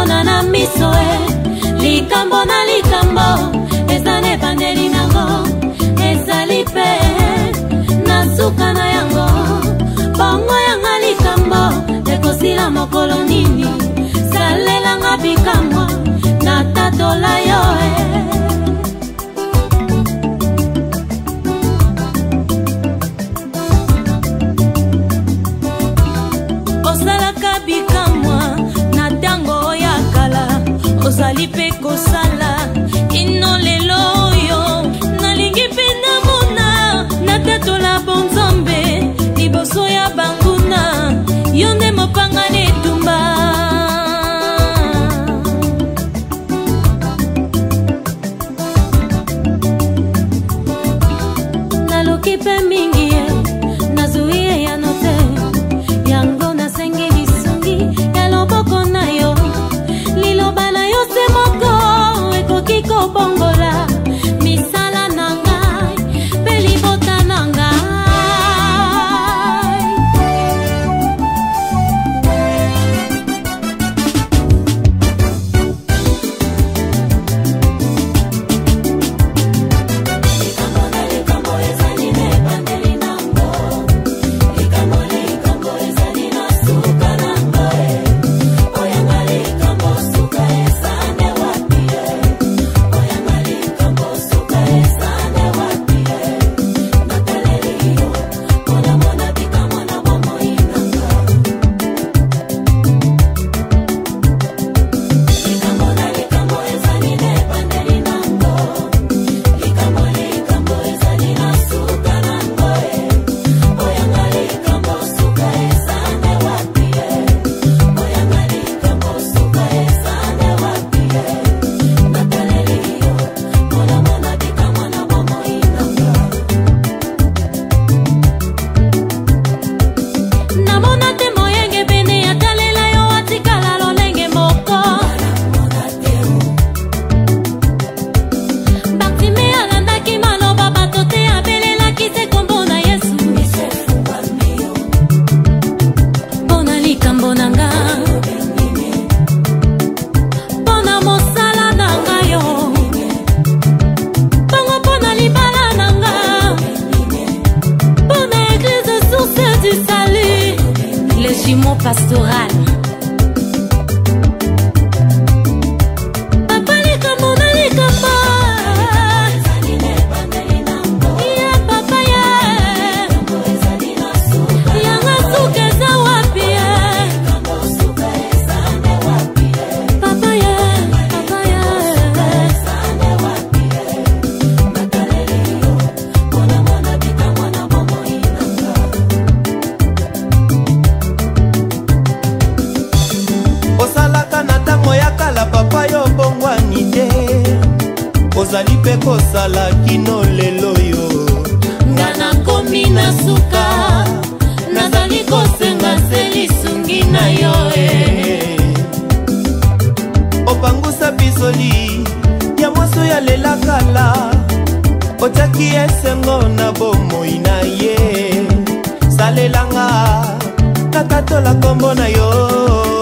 mona na miso likambo na likambo ezane bandeli nango ezali pe na suka na yango bongo yanga likambo ekosila mokolo nini salelanga bikamwa na tatola yo osalaka bikamwa na tango ya kala ozali pe kosala ino lelo oyo nalingi mpe namona na tatola bonzambe liboso ya banguna yo nde mopanga netumba naloki mpe mingi ye nazwi ye ya note yango nasengi lisungi ya loboko na yo liloba na yo se moko ekoki kobongola misala na ngai mpe libota na ngai pastoral. Papa likambo na likambo ya papa ya yanga suka eza wapi papa ya papa yo bongwani te ozali pe kosala kino lelo yo nga nakomi na suka nazali kosenga se lisungi na yo opangusa bisoli ya mwaso ya lela kala otiaki esengo na bomoi na ye salelanga nakatola kombo na yo